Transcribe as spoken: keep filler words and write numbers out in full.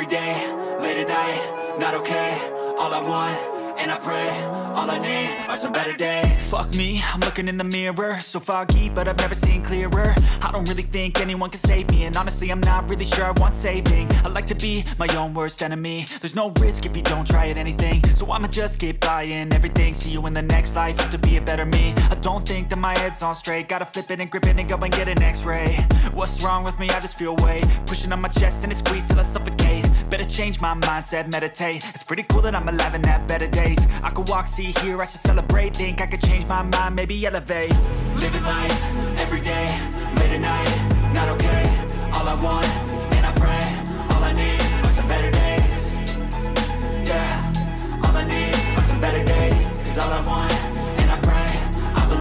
every day, late at night, not okay. All I want, and I pray, all I need are some better days. Fuck me, I'm looking in the mirror, so foggy, but I've never seen clearer. I don't really think anyone can save me, and honestly I'm not really sure I want saving. I like to be my own worst enemy. There's no risk if you don't try at anything, so I'ma just keep buying everything. See you in the next life, have to be a better me. I don't think that my head's on straight, gotta flip it and grip it and go and get an x-ray. What's wrong with me? I just feel weight pushing on my chest and it squeezes till I suffocate. Better change my mindset, meditate. It's pretty cool that I'm alive and have better days. I could walk, see, hear, I should celebrate. Think I could change my mind, maybe elevate. Living life, every day, late at night, not okay. All I want,